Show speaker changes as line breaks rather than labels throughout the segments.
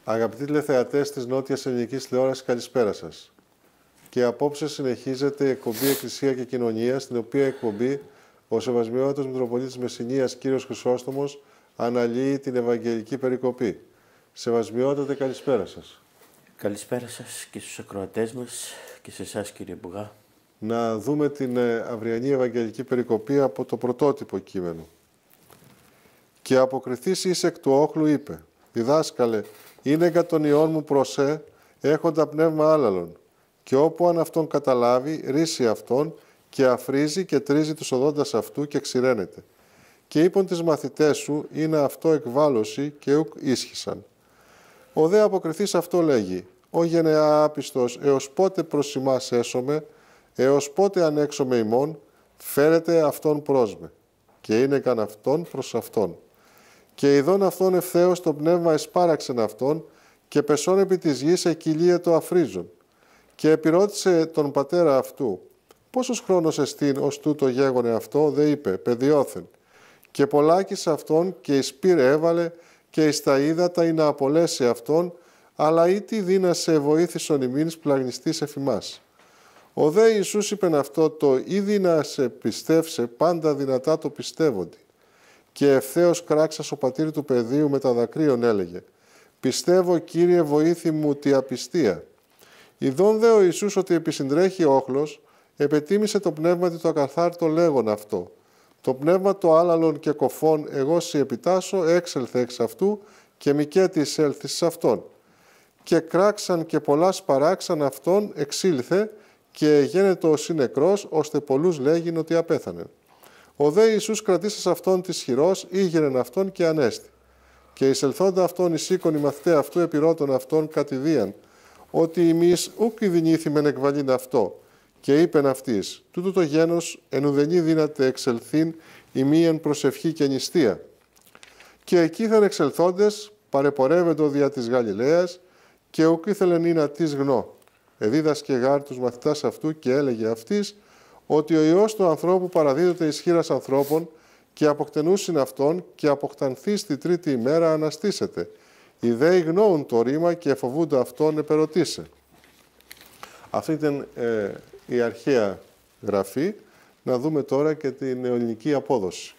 Αγαπητοί τηλεθεατές της Νότιας Ελληνικής Τηλεόρασης, καλησπέρα σας. Και απόψε συνεχίζεται η εκπομπή Εκκλησία και Κοινωνία, στην οποία εκπομπή ο Σεβασμιότατος Μητροπολίτης Μεσσηνίας κ. Χρυσόστομος αναλύει την Ευαγγελική Περικοπή. Σεβασμιότατε, καλησπέρα σας.
Καλησπέρα σας και στους ακροατές μας και σε εσάς, κύριε Μπουγά.
Να δούμε την αυριανή Ευαγγελική Περικοπή από το πρωτότυπο κείμενο. «Και αποκριθείς εις εκ του όχλου είπε, διδάσκαλε, είναι εγκα των ιών μου προσέ, έχοντα πνεύμα άλλαλον. Και όπου αν αυτόν καταλάβει, ρίσει αυτόν και αφρίζει και τρίζει τους οδόντας αυτού και ξηραίνεται. Και είπον τις μαθητές σου, είναι αυτό εκβάλωση και ουκ ίσχυσαν. Ο δε αποκριθής αυτό λέγει, «Ο γενεά άπιστος, έως πότε προς ημάς έσωμε, έως πότε ανέξομαι ημών, φέρετε αυτόν πρόσμε. Και είναι καν αυτόν προς αυτόν. Και ειδών αυτόν ευθέως το πνεύμα εσπάραξεν αυτόν, και πεσόν επί της γης εκκυλίε το αφρίζον. Και επιρώτησε τον πατέρα αυτού, πόσος χρόνος εστίν ως τούτο γέγονε αυτό, δε είπε, παιδιόθεν. Και πολλάκις αυτόν και εις πυρ έβαλε, και εις τα ύδατα ή να απολέσει αυτόν, αλλά ή τι δύνασε βοήθησον ημίν πλαγνιστής εφημάς. Ο δε Ιησούς είπεν αυτό το ή δύνασε πιστεύσε, πάντα δυνατά το πιστεύοντι. Και ευθέως κράξας ο πατήρ του παιδίου με τα δακρύων έλεγε, «Πιστεύω, Κύριε, βοήθη μου τη απιστία». Ιδών δε ο Ιησούς ότι επισυντρέχει όχλος, επετίμησε το πνεύμα το ακαθάρτο λέγον αυτό. Το πνεύμα το άλλαλον και κοφών εγώ σοι επιτάσσω έξελθε εξ αυτού και μικέτη εισέλθει σε αυτόν. Και κράξαν και πολλά σπαράξαν αυτόν εξήλθε και γένετο ως νεκρός, ώστε πολλούς λέγειν ότι απέθανε. Ο δε Ιησούς κρατήσας αυτόν της χειρός, ήγερεν αυτόν και ανέστη. Και εισελθόντα αυτόν εις οίκον οι μαθηταί αυτού επιρώτων αυτόν κατηδίαν, ότι εμείς ούκ ειδηνήθημεν εκβαλήν αυτό. Και είπεν αυτής, τούτο το γένος ενουδενή δύναται εξελθήν ημίαν προσευχή και νηστεία. Και εκείθεν εξελθόντες παρεπορεύεντο δια της Γαλιλαίας και ούκ ήθελεν να της γνώ. Εδίδασκε γάρ τους μαθητάς αυτού και έλεγε αυτής, ότι ο Υιός του ανθρώπου παραδίδεται εις χείρας ανθρώπων και αποκτενούσιν αυτόν και αποκτανθείς τη τρίτη ημέρα αναστήσεται. Οι δέοι γνώουν το ρήμα και εφοβούνται αυτόν επερωτήσε. Αυτή ήταν η αρχαία γραφή. Να δούμε τώρα και την ελληνική απόδοση.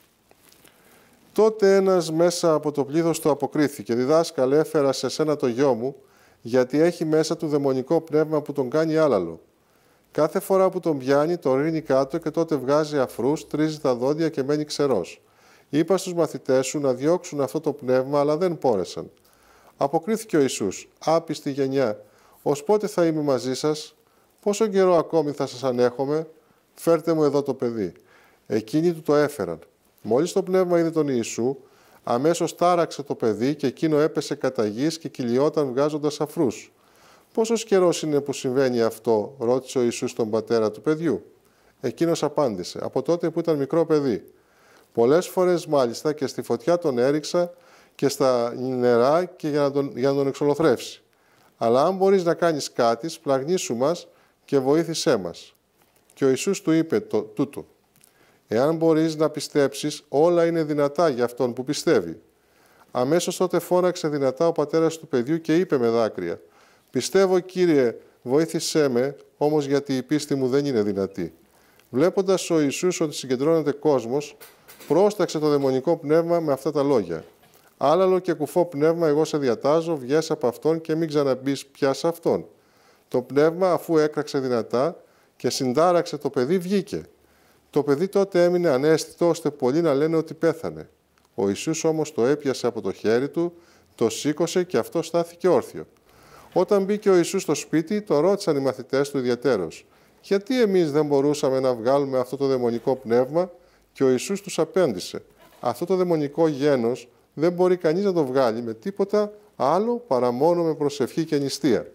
Τότε ένας μέσα από το πλήθος του αποκρίθηκε, «Διδάσκαλε, έφερα σε σένα το γιο μου, γιατί έχει μέσα του δαιμονικό πνεύμα που τον κάνει άλαλο. Κάθε φορά που τον πιάνει, τον ρίνει κάτω και τότε βγάζει αφρούς, τρίζει τα δόντια και μένει ξερός. Είπα στους μαθητές σου να διώξουν αυτό το πνεύμα, αλλά δεν πόρεσαν». Αποκρίθηκε ο Ιησούς, «Άπιστη γενιά, ως πότε θα είμαι μαζί σας, πόσο καιρό ακόμη θα σας ανέχομαι, φέρτε μου εδώ το παιδί». Εκείνοι του το έφεραν. Μόλις το πνεύμα είδε τον Ιησού, αμέσως τάραξε το παιδί και εκείνο έπεσε κατά γης και κυλιόταν βγάζοντας αφρούς. «Πόσος καιρός είναι που συμβαίνει αυτό?» ρώτησε ο Ιησούς τον πατέρα του παιδιού. Εκείνος απάντησε, «Από τότε που ήταν μικρό παιδί. Πολλές φορές μάλιστα και στη φωτιά τον έριξα και στα νερά και για να τον εξολοθρεύσει. Αλλά αν μπορείς να κάνεις κάτι, σπλαγνίσου μας και βοήθησέ μας». Και ο Ιησούς του είπε τούτο, «Εάν μπορείς να πιστέψεις, όλα είναι δυνατά για αυτόν που πιστεύει». Αμέσως τότε φώναξε δυνατά ο πατέρας του παιδιού και είπε με δάκρυα, «Πιστεύω, Κύριε, βοήθησέ με, όμως γιατί η πίστη μου δεν είναι δυνατή». Βλέποντας ο Ιησούς ότι συγκεντρώνεται κόσμος, πρόσταξε το δαιμονικό πνεύμα με αυτά τα λόγια. «Άλαλο και κουφό πνεύμα, εγώ σε διατάζω, βγες από αυτόν και μην ξαναμπείς πια σε αυτόν». Το πνεύμα, αφού έκραξε δυνατά και συντάραξε το παιδί, βγήκε. Το παιδί τότε έμεινε ανέστητο, ώστε πολλοί να λένε ότι πέθανε. Ο Ιησούς όμως το έπιασε από το χέρι του, το σήκωσε και αυτό στάθηκε όρθιο. Όταν μπήκε ο Ιησούς στο σπίτι, το ρώτησαν οι μαθητές του ιδιαιτέρως, «Γιατί εμείς δεν μπορούσαμε να βγάλουμε αυτό το δαιμονικό πνεύμα?» Και ο Ιησούς τους απέντησε, «Αυτό το δαιμονικό γένος δεν μπορεί κανείς να το βγάλει με τίποτα άλλο παρά μόνο με προσευχή και νηστεία».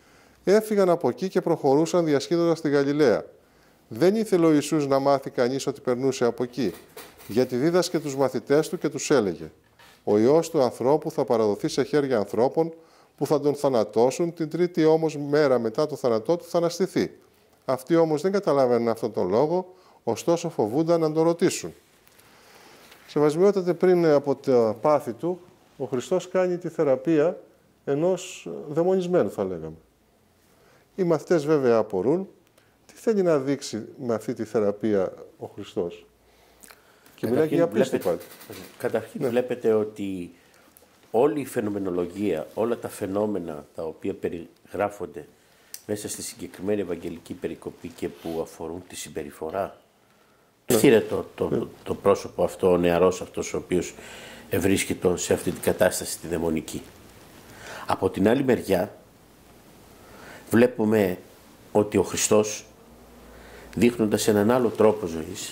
Έφυγαν από εκεί και προχωρούσαν διασχίζοντας τη Γαλιλαία. Δεν ήθελε ο Ιησούς να μάθει κανείς ότι περνούσε από εκεί, γιατί δίδασκε τους μαθητές του και τους έλεγε, «Ο Υιός του ανθρώπου θα παραδοθεί σε χέρια ανθρώπων που θα τον θανατώσουν, την τρίτη όμως μέρα μετά το θάνατό του θα αναστηθεί». Αυτοί όμως δεν καταλάβαιναν αυτόν τον λόγο, ωστόσο φοβούνταν να τον ρωτήσουν. Σεβασμιότατε, πριν από τα πάθη του, ο Χριστός κάνει τη θεραπεία ενός δαιμονισμένου, θα λέγαμε. Οι μαθητές βέβαια απορούν τι θέλει να δείξει με αυτή τη θεραπεία ο Χριστός. Και μιλάει και για πίστη πάλι.
Καταρχήν βλέπετε ότι όλη η φαινομενολογία, όλα τα φαινόμενα τα οποία περιγράφονται μέσα στη συγκεκριμένη Ευαγγελική περικοπή και που αφορούν τη συμπεριφορά. Πήρε το πρόσωπο αυτό, ο νεαρός αυτός ο οποίος βρίσκεται σε αυτή την κατάσταση τη δαιμονική. Από την άλλη μεριά βλέπουμε ότι ο Χριστός, δείχνοντας έναν άλλο τρόπο ζωής,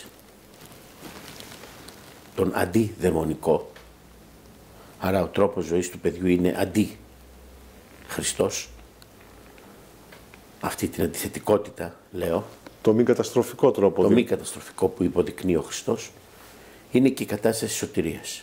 τον αντιδαιμονικό, άρα ο τρόπος ζωής του παιδιού είναι αντι-Χριστός, αυτή την αντιθετικότητα λέω,
το μη καταστροφικό τρόπο.
Το μη καταστροφικό που υποδεικνύει ο Χριστός, είναι και η κατάσταση σωτηρίας.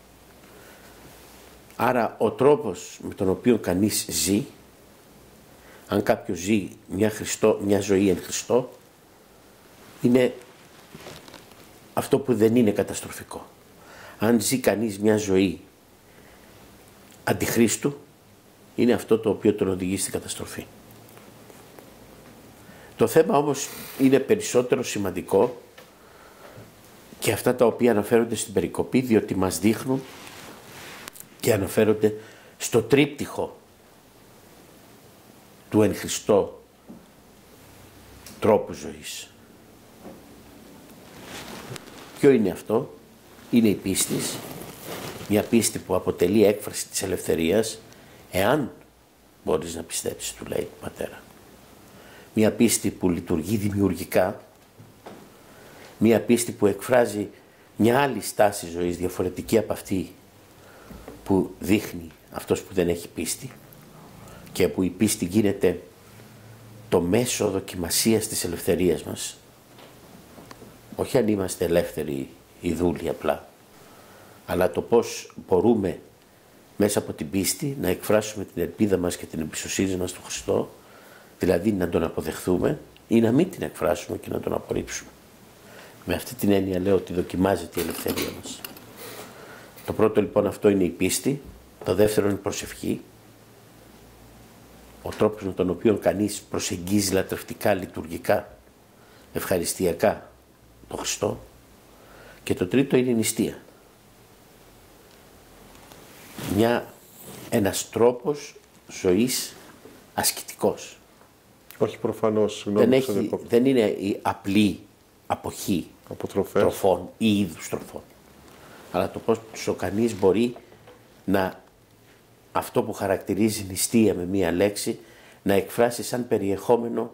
Άρα ο τρόπος με τον οποίο κανείς ζει, αν κάποιος ζει μια ζωή εν Χριστώ, είναι αυτό που δεν είναι καταστροφικό. Αν ζει κανείς μια ζωή αντιχρίστου, είναι αυτό το οποίο τον οδηγεί στην καταστροφή. Το θέμα όμως είναι περισσότερο σημαντικό και αυτά τα οποία αναφέρονται στην περικοπή, διότι μας δείχνουν και αναφέρονται στο τρίπτυχο του εν Χριστώ τρόπου ζωής. Ποιο είναι αυτό? Είναι η πίστη, μια πίστη που αποτελεί έκφραση της ελευθερίας, εάν μπορείς να πιστέψεις, του λέει ο Πατέρα. Μια πίστη που λειτουργεί δημιουργικά, μια πίστη που εκφράζει μια άλλη στάση ζωής διαφορετική από αυτή που δείχνει αυτός που δεν έχει πίστη και που η πίστη γίνεται το μέσο δοκιμασίας της ελευθερίας μας. Όχι αν είμαστε ελεύθεροι ή δούλοι απλά, αλλά το πώς μπορούμε μέσα από την πίστη να εκφράσουμε την ελπίδα μας και την εμπιστοσύνη μας στον Χριστό, δηλαδή να τον αποδεχθούμε ή να μην την εκφράσουμε και να τον απορρίψουμε. Με αυτή την έννοια λέω ότι δοκιμάζεται η ελευθερία μας. Το πρώτο λοιπόν αυτό είναι η πίστη, το δεύτερο είναι η προσευχή, ο τρόπος με τον οποίο κανείς προσεγγίζει λατρευτικά, λειτουργικά, ευχαριστιακά τον Χριστό, και το τρίτο είναι η νηστεία. Ένας τρόπος ζωής ασκητικός.
Όχι προφανώς.
Δεν είναι η απλή αποχή τροφών ή είδους τροφών. Αλλά το πώς ο κανείς μπορεί να, αυτό που χαρακτηρίζει νηστεία με μία λέξη, να εκφράσει σαν περιεχόμενο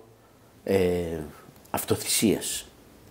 αυτοθυσίας.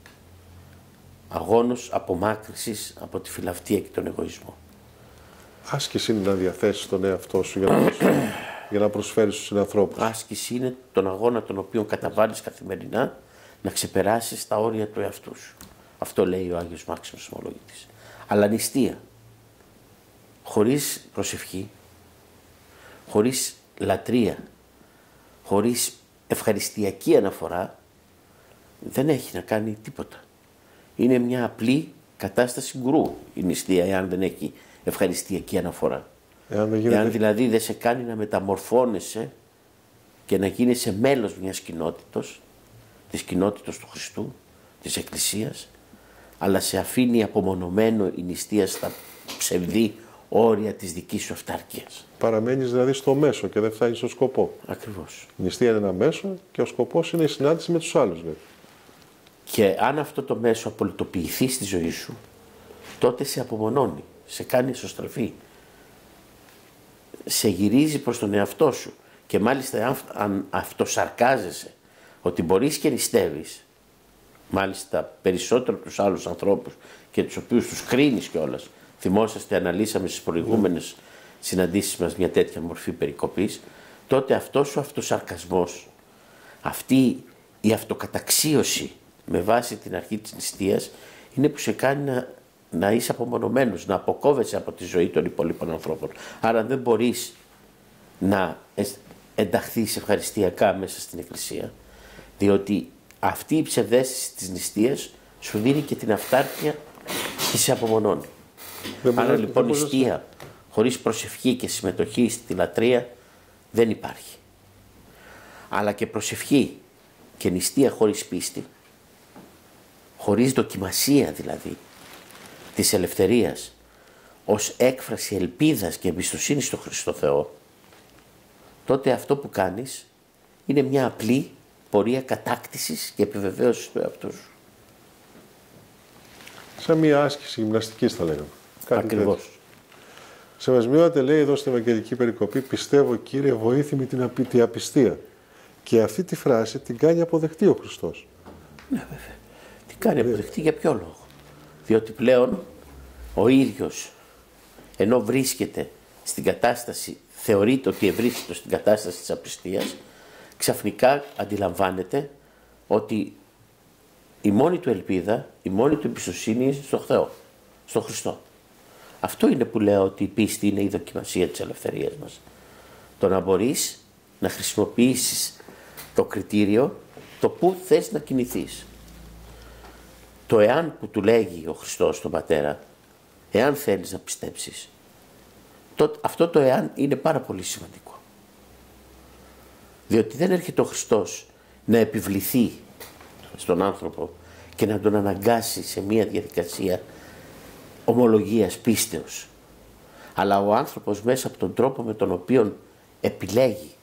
Αγώνος απομάκρυσης από τη φιλαυτία και τον εγωισμό.
Άσκηση είναι να διαθέσεις τον εαυτό σου για να προσφέρεις στους συνανθρώπους.
Άσκηση είναι τον αγώνα τον οποίο καταβάλεις καθημερινά να ξεπεράσεις τα όρια του εαυτού σου. Αυτό λέει ο Άγιος Μάξιμος Ομολογητής. Αλλά νηστεία, χωρίς προσευχή, χωρίς λατρεία, χωρίς ευχαριστιακή αναφορά, δεν έχει να κάνει τίποτα. Είναι μια απλή κατάσταση γκρου η νηστεία, εάν δεν έχει ευχαριστιακή αναφορά. Εάν δηλαδή δεν σε κάνει να μεταμορφώνεσαι και να γίνεσαι μέλος μιας κοινότητας, της κοινότητας του Χριστού, της Εκκλησίας, αλλά σε αφήνει απομονωμένο η νηστεία στα ψευδή όρια της δικής σου αυτάρκειας.
Παραμένεις δηλαδή στο μέσο και δεν φτάνεις στο σκοπό.
Ακριβώς.
Η νηστεία είναι ένα μέσο και ο σκοπός είναι η συνάντηση με τους άλλους. Δηλαδή.
Και αν αυτό το μέσο απολυτοποιηθεί στη ζωή σου, τότε σε απομονώνει, σε κάνει εσωστρεφή. Σε γυρίζει προς τον εαυτό σου και μάλιστα αν αυτοσαρκάζεσαι ότι μπορείς και νηστεύεις, μάλιστα περισσότερο από τους άλλους ανθρώπους και τους οποίους τους κρίνεις κιόλας. Θυμόσαστε, αναλύσαμε στις προηγούμενες συναντήσεις μας μια τέτοια μορφή περικοπής, τότε αυτός ο αυτοσαρκασμός, αυτή η αυτοκαταξίωση με βάση την αρχή της νηστείας είναι που σε κάνει να είσαι απομονωμένος, να αποκόβεσαι από τη ζωή των υπόλοιπων ανθρώπων. Άρα δεν μπορείς να ενταχθείς ευχαριστιακά μέσα στην Εκκλησία, διότι αυτή η ψευδαίσθηση της νηστείας σου δίνει και την αυτάρκεια και σε απομονώνει. Άρα λοιπόν νηστεία χωρίς προσευχή και συμμετοχή στη λατρεία δεν υπάρχει. Αλλά και προσευχή και νηστεία χωρίς πίστη, χωρίς δοκιμασία δηλαδή της ελευθερίας ως έκφραση ελπίδας και εμπιστοσύνης στο Χριστό Θεό, τότε αυτό που κάνεις είναι μια απλή πορεία κατάκτησης και επιβεβαίωσης του εαυτού σου.
Σαν μια άσκηση γυμναστικής θα λέγαμε.
Ακριβώς.
Σεβασμιότατε, λέει εδώ στην Ευαγγελική Περικοπή, πιστεύω Κύριε βοήθη με την απιστία. Και αυτή τη φράση την κάνει αποδεκτή ο Χριστός.
Ναι βέβαια. Την κάνει αποδεκτή για ποιο λόγο? Διότι πλέον ο ίδιος, ενώ βρίσκεται στην κατάσταση, θεωρείται ότι βρίσκεται στην κατάσταση της απιστίας, ξαφνικά αντιλαμβάνεται ότι η μόνη του ελπίδα, η μόνη του εμπιστοσύνη είναι στο Θεό, στο Χριστό. Αυτό είναι που λέω ότι η πίστη είναι η δοκιμασία της ελευθερίας μας. Το να μπορείς να χρησιμοποιήσεις το κριτήριο, το πού θες να κινηθείς. Το εάν που του λέγει ο Χριστός στον Πατέρα, εάν θέλεις να πιστέψεις, αυτό το εάν είναι πάρα πολύ σημαντικό. Διότι δεν έρχεται ο Χριστός να επιβληθεί στον άνθρωπο και να τον αναγκάσει σε μια διαδικασία ομολογίας πίστεως. Αλλά ο άνθρωπος μέσα από τον τρόπο με τον οποίο επιλέγει,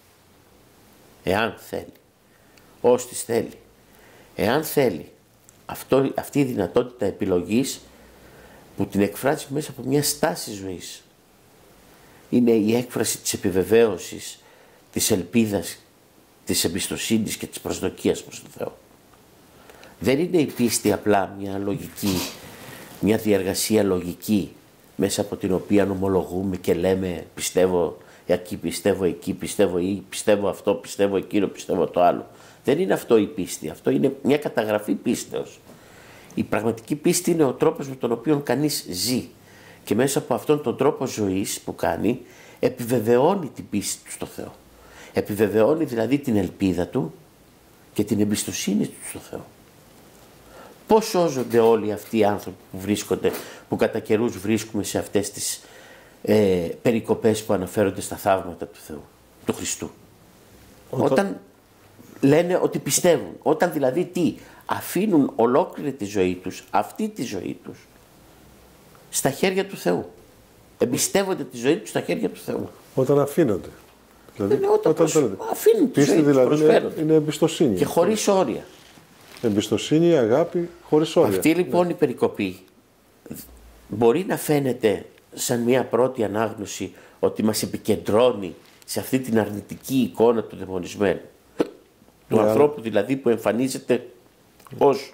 εάν θέλει, ώστις θέλει, εάν θέλει, αυτή η δυνατότητα επιλογής που την εκφράζει μέσα από μια στάση ζωής, είναι η έκφραση της επιβεβαίωσης, της ελπίδας, της εμπιστοσύνης και της προσδοκίας προς τον Θεό. Δεν είναι η πίστη απλά μια λογική, μια διεργασία λογική μέσα από την οποία ομολογούμε και λέμε πιστεύω εκεί, πιστεύω εκεί, πιστεύω αυτό, πιστεύω εκείνο, πιστεύω το άλλο. Δεν είναι αυτό η πίστη, αυτό είναι μια καταγραφή πίστεως. Η πραγματική πίστη είναι ο τρόπος με τον οποίο κανείς ζει και μέσα από αυτόν τον τρόπο ζωής που κάνει επιβεβαιώνει την πίστη του στο Θεό. Επιβεβαιώνει δηλαδή την ελπίδα του και την εμπιστοσύνη του στο Θεό. Πώς σώζονται όλοι αυτοί οι άνθρωποι που βρίσκονται, που κατά καιρούς βρίσκουμε σε αυτές τις περικοπές που αναφέρονται στα θαύματα του Θεού, του Χριστού. Όταν λένε ότι πιστεύουν, όταν δηλαδή τι, αφήνουν ολόκληρη τη ζωή τους, αυτή τη ζωή τους, στα χέρια του Θεού. Εμπιστεύονται τη ζωή τους στα χέρια του Θεού.
Όταν αφήνονται. Δηλαδή, όταν
αφήνουν τη ζωή
δηλαδή
τους, προσφέρονται.
Είναι εμπιστοσύνη.
Και χωρίς όρια.
Εμπιστοσύνη, αγάπη, χωρίς όρια.
Αυτή λοιπόν η περικοπή μπορεί να φαίνεται σαν μια πρώτη ανάγνωση ότι μας επικεντρώνει σε αυτή την αρνητική εικόνα του δαιμονισμένου. Του ανθρώπου δηλαδή που εμφανίζεται ως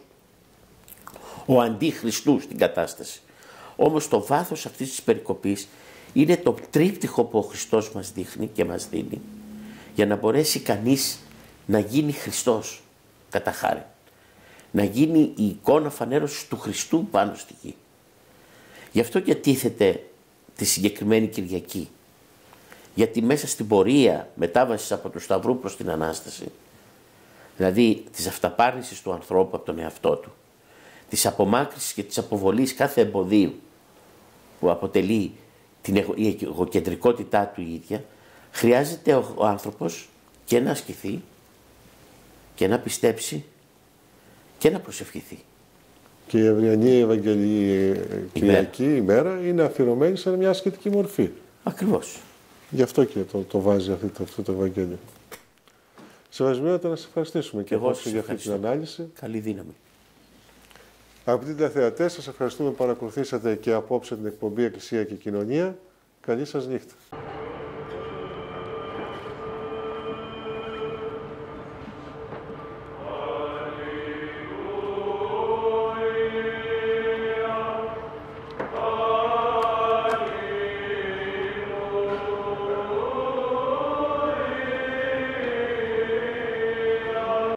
ο αντίχριστου στην κατάσταση. Όμως το βάθος αυτής της περικοπής είναι το τρίπτυχο που ο Χριστός μας δείχνει και μας δίνει για να μπορέσει κανείς να γίνει Χριστός κατά χάρη. Να γίνει η εικόνα φανέρωσης του Χριστού πάνω στη γη. Γι' αυτό και τίθεται τη συγκεκριμένη Κυριακή. Γιατί μέσα στην πορεία μετάβασης από του Σταυρού προς την Ανάσταση, δηλαδή της αυταπάρνησης του ανθρώπου από τον εαυτό του, της απομάκρυσης και της αποβολής κάθε εμποδίου που αποτελεί η εγωκεντρικότητά του η ίδια, χρειάζεται ο άνθρωπος και να ασκηθεί και να πιστέψει και να προσευχηθεί. Και
η αυριανή Κυριακή ημέρα είναι αφιερωμένη σε μια ασκητική μορφή.
Ακριβώς.
Γι' αυτό και το βάζει αυτό το Ευαγγέλιο. Σεβασμιότατα, να σας ευχαριστήσουμε και εγώ για αυτή την ανάλυση.
Καλή δύναμη.
Αγαπητοί τηλεθεατές, σας ευχαριστούμε που παρακολουθήσατε και απόψε την εκπομπή Εκκλησία και Κοινωνία. Καλή σας νύχτα.